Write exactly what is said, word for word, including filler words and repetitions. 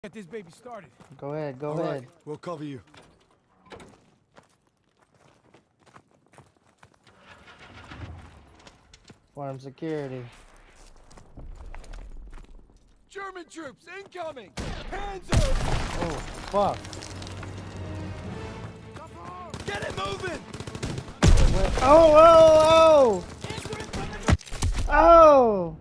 Get this baby started. Go ahead, go All ahead. right, we'll cover you. Farm security. German troops incoming! Hands up! Oh, fuck. Get it moving! Wait. Oh, oh, oh! Oh!